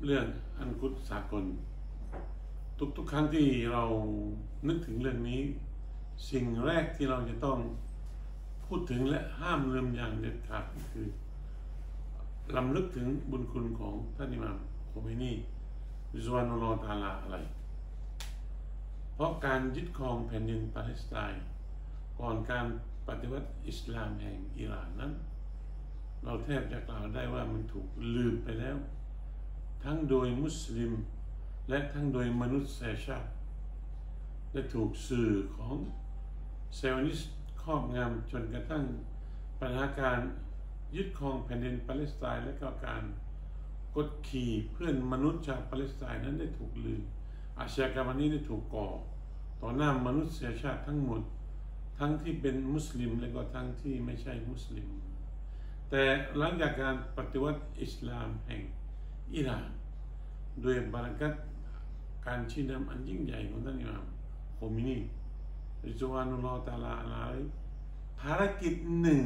เรื่องอันกุศสากลทุกครั้งที่เรานึกถึงเรื่องนี้สิ่งแรกที่เราจะต้องพูดถึงและห้ามลืมอย่างเด็ดขาดก็คือรำลึกถึงบุญคุณของท่านอิหม่ามโคเมนีริฎวานุลลอฮ์ตะอาลาอะลัยฮิเพราะการยึดครองแผ่นดินปาเลสไตน์ก่อนการปฏิวัติอิสลามแห่งอิหร่านนั้นเราแทบจะกล่าวได้ว่ามันถูกลืมไปแล้วทั้งโดยมุสลิมและทั้งโดยมนุษยชาติและถูกสื่อของเซลนิสต์ครอบงำจนกระทั่งปัญหาการยึดครองแผ่นดินปาเลสไตน์และก็การกดขี่เพื่อนมนุษย์ชาวปาเลสไตน์นั้นได้ถูกลืมอาชญากรรมนี้ได้ถูกก่อต่อหน้ามนุษยชาติทั้งหมดทั้งที่เป็นมุสลิมและก็ทั้งที่ไม่ใช่มุสลิมแต่หลังจากการปฏิวัติอิสลามแห่งอิหร่านด้วยบารักัตการชี้นำอันยิ่งใหญ่ของท่านอิหม่ามโคเมนีริฎวานุลลอฮ์ตะอาลาอะลัยฮิภารกิจหนึ่ง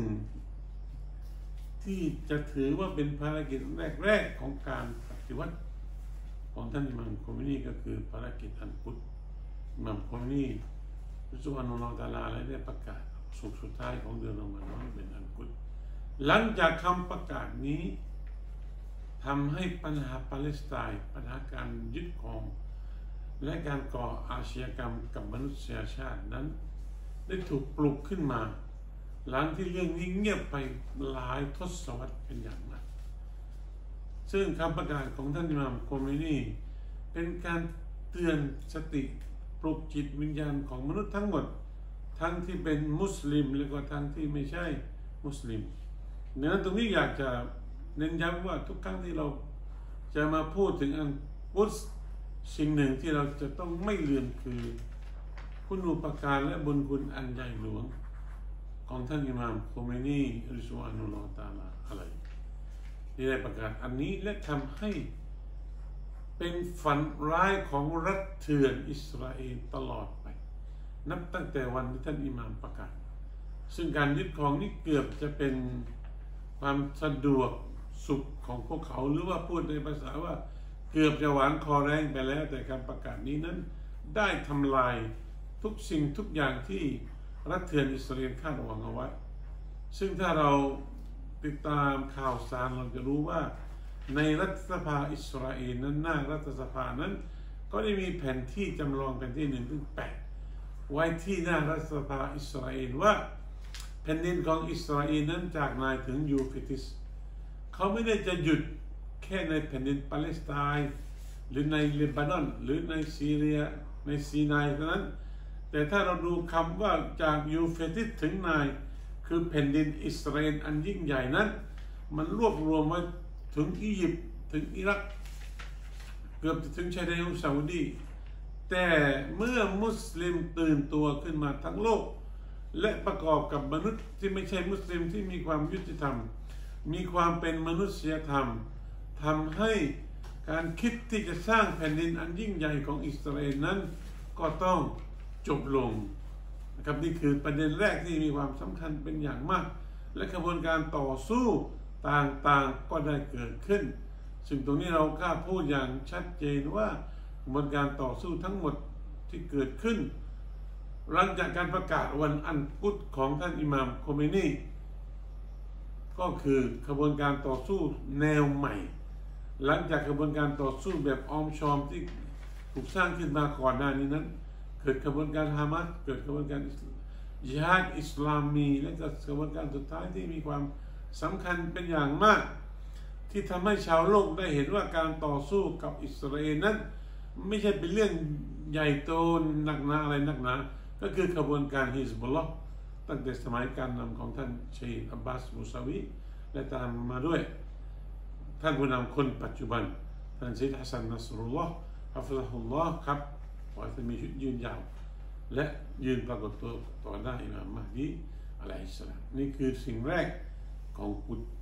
ที่จะถือว่าเป็นภารกิจแรกของการปฏิวัติของท่านอิหม่ามโคเมนีก็คือภารกิจอันกุดอิหม่ามโคเมนีริฎวานุลลอฮ์ตะอาลาอะลัยฮิได้ประกาศสุดท้ายของเดือนรอมฎอนเป็นอันกุดหลังจากคำประกาศนี้ทำให้ปัญหาปาเลสไตน์ปัญหาการยึดครองและการก่ออาชญากรรมกับมนุษยชาตินั้นได้ถูกปลุกขึ้นมาหลังที่เรื่องนี้เงียบไปหลายทศวรรษเป็นอย่างมากซึ่งคำประกาศของท่านอิหม่ามโคเมนีเป็นการเตือนสติปลุกจิตวิญญาณของมนุษย์ทั้งหมดทั้งที่เป็นมุสลิมและก็ทั้งที่ไม่ใช่มุสลิมดังนั้นตรงนี้อยากจะเน้นย้ำว่าทุกครั้งที่เราจะมาพูดถึงอันกุศสิ่งหนึ่งที่เราจะต้องไม่ลืมคือคุณูปการและบุญคุณอันใหญ่หลวงของท่านอิหม่ามโคเมนีริฎวานุลลอฮ์ตะอาลาอะลัยฮิที่ได้ประกาศอันนี้และทำให้เป็นฝันร้ายของรัฐเถื่อนอิสราเอลตลอดไปนับตั้งแต่วันที่ท่านอิหม่ามประกาศซึ่งการยึดครองนี้เกือบจะเป็นความสะดวกสุขของพวกเขาหรือว่าพูดในภาษาว่าเกือบจะหวานคอแรงไปแล้วแต่การประกาศนี้นั้นได้ทำลายทุกสิ่งทุกอย่างที่รัฐเถื่อนอิสราเอลคาดหวังเอาไว้ซึ่งถ้าเราติดตามข่าวสารเราจะรู้ว่าในรัฐสภาอิสราเอลนั้นหน้ารัฐสภานั้นก็ได้มีแผนที่จำลองแผนที่1-8ไว้ที่หน้ารัฐสภาอิสราเอลว่าแผ่นดินของอิสราเอลนั้นจากนายถึงยูเฟรติสเขาไม่ได้จะหยุดแค่ในแผ่นดินปาเลสไตน์หรือในเลบานอนหรือในซีเรียในซีนายเท่านั้นแต่ถ้าเราดูคำว่าจากยูเฟรติสถึงนายคือแผ่นดินอิสราเอลอันยิ่งใหญ่นั้นมันรวบรวมไว้ถึงอียิปต์ถึงอิรักเกือบจะถึงชายแดนของซาอุดีแต่เมื่อมุสลิมตื่นตัวขึ้นมาทั้งโลกและประกอบกับมนุษย์ที่ไม่ใช่มุสลิมที่มีความยุติธรรมมีความเป็นมนุษยธรรมทำให้การคิดที่จะสร้างแผ่นดินอันยิ่งใหญ่ของอิสราเอลนั้นก็ต้องจบลงนะครับนี่คือประเด็นแรกที่มีความสำคัญเป็นอย่างมากและกระบวนการต่อสู้ต่างๆก็ได้เกิดขึ้นซึ่งตรงนี้เรากล้าพูดอย่างชัดเจนว่ากระบวนการต่อสู้ทั้งหมดที่เกิดขึ้นหลังจากการประกาศวันอันกุดของท่านอิหม่ามโคเมนีก็คือกระบวนการต่อสู้แนวใหม่หลังจากกระบวนการต่อสู้แบบออมชอมที่ถูกสร้างขึ้นมาก่อนหน้านี้นั้นเกิดกระบวนการฮามาสเกิดกระบวนการญิฮาดอิสลามีและก็กระบวนการสุดท้ายที่มีความสำคัญเป็นอย่างมากที่ทำให้ชาวโลกได้เห็นว่าการต่อสู้กับอิสราเอลนั้นไม่ใช่เป็นเรื่องใหญ่โตหนักหนาอะไรหนักหนาก็คือกระบวนการฮิซบุลลอฮ์ตั้งแต่สมัยการนำของท่านชัยอับบาสมูซาวีและตามมาด้วยท่านผู้นำคนปัจจุบันท่านชัยฮัสซันนัสรุลลอฮ์ฮัฟซะฮุลลอฮ์ครับขอให้ท่านมีชีวิตยืนยาวและยืนปรากฏตัวต่อหน้าอิหม่ามมะฮดีอะลัยฮิสสลามนี่คือสิ่งแรกของกุด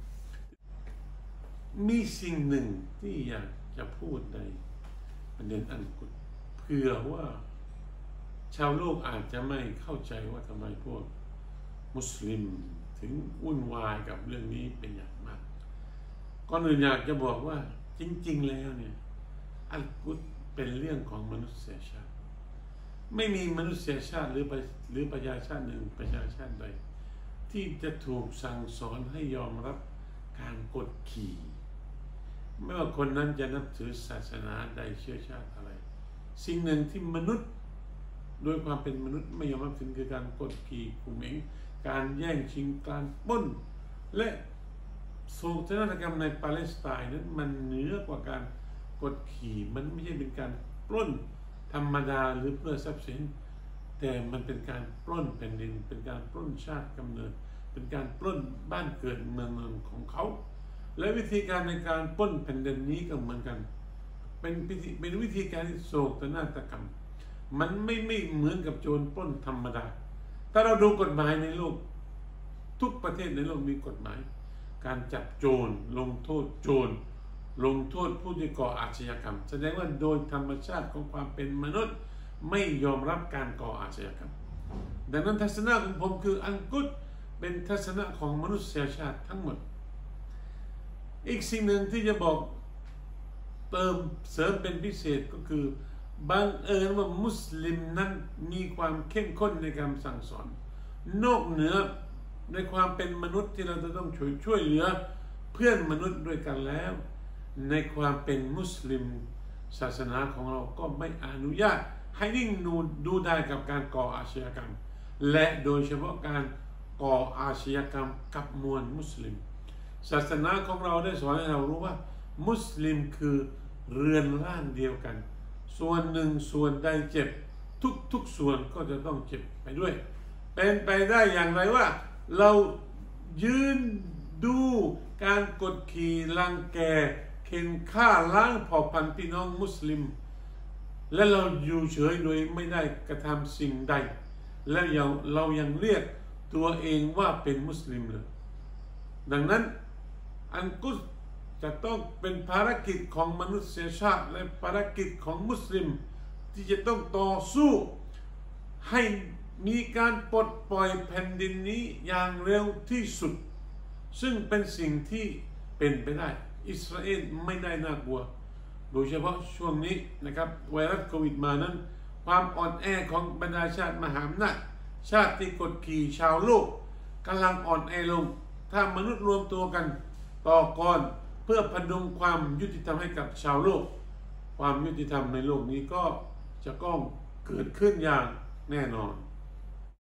มีสิ่งหนึ่งที่อยากจะพูดในประเด็นอันกุดเพื่อว่าชาวโลกอาจจะไม่เข้าใจว่าทำไมพวกมุสลิมถึงวุ่นวายกับเรื่องนี้เป็นอย่างมากก่อนอื่นอยากจะบอกว่าจริงๆแล้วเนี่ยอัลกุดเป็นเรื่องของมนุษยชาติไม่มีมนุษยชาติหรือประชาชาติหนึ่งประชาชาติใดที่จะถูกสั่งสอนให้ยอมรับการกดขี่ไม่ว่าคนนั้นจะนับถือศาสนาใดเชื้อชาติอะไรสิ่งหนึ่งที่มนุษย์โดยความเป็นมนุษย์ไม่ยอมรับถึงคือการกดขี่ข่มเหงการแย่งชิงการปล้นและโศกนาฏกรรมในปาเลสไตน์นั้นมันเหนือกว่าการกดขี่มันไม่ใช่เป็นการปล้นธรรมดาหรือเพื่อทรัพย์สินแต่มันเป็นการปล้นแผ่นดินเป็นการปล้นชาติกำเนิดเป็นการปล้นบ้านเกิดเมืองนอนของเขาและวิธีการในการปล้นแผ่นดินนี้ก็เหมือนกันเป็นวิธีการที่โศกนาฏกรรมมันไม่เหมือนกับโจรปล้นธรรมดาถ้าเราดูกฎหมายในโลกทุกประเทศในโลกมีกฎหมายการจับโจรลงโทษโจรลงโทษผู้ที่ก่ออาชญากรรมแสดงว่าโดยธรรมชาติของความเป็นมนุษย์ไม่ยอมรับการก่ออาชญากรรมดังนั้นทัศนะของผมคืออัลกุดเป็นทัศนะของมนุษยชาติทั้งหมดอีกสิ่งหนึ่งที่จะบอกเติมเสริมเป็นพิเศษก็คือบังเอิญว่ามุสลิมนั้นมีความเข้มข้นในการสั่งสอนนอกเหนือในความเป็นมนุษย์ที่เราจะต้องช่วยเหลือเพื่อนมนุษย์ด้วยกันแล้วในความเป็นมุสลิมศาสนาของเราก็ไม่อนุญาตให้นิ่งดูได้กับการก่ออาชญากรรมและโดยเฉพาะการก่ออาชญากรรมกับมวลมุสลิมศาสนาของเราได้สอนให้เรารู้ว่ามุสลิมคือเรือนร่างเดียวกันส่วนหนึ่งส่วนใดเจ็บทุกส่วนก็จะต้องเจ็บไปด้วยเป็นไปได้อย่างไรว่าเรายืนดูการกดขี่รังแกเข็นฆ่าล้างเผ่าพันธุ์พี่น้องมุสลิมและเราอยู่เฉยโดยไม่ได้กระทำสิ่งใดและเรายังเรียกตัวเองว่าเป็นมุสลิมเลยดังนั้นอัลกุดจะต้องเป็นภารกิจของมนุษยชาติและภารกิจของมุสลิมที่จะต้องต่อสู้ให้มีการปลดปล่อยแผ่นดินนี้อย่างเร็วที่สุดซึ่งเป็นสิ่งที่เป็นไปได้อิสราเอลไม่ได้น่ากลัวโดยเฉพาะช่วงนี้นะครับไวรัสโควิดมานั้นความอ่อนแอของบรรดาชาติมหาอำนาจชาติที่กดขี่ชาวโลกกำลังอ่อนแอลงถ้ามนุษย์รวมตัวกันต่อกรเพื่อพดุงความยุติธรรมให้กับชาวโลกความยุติธรรมในโลกนี้ก็จะก้องเกิดขึ้นอย่างแน่นอน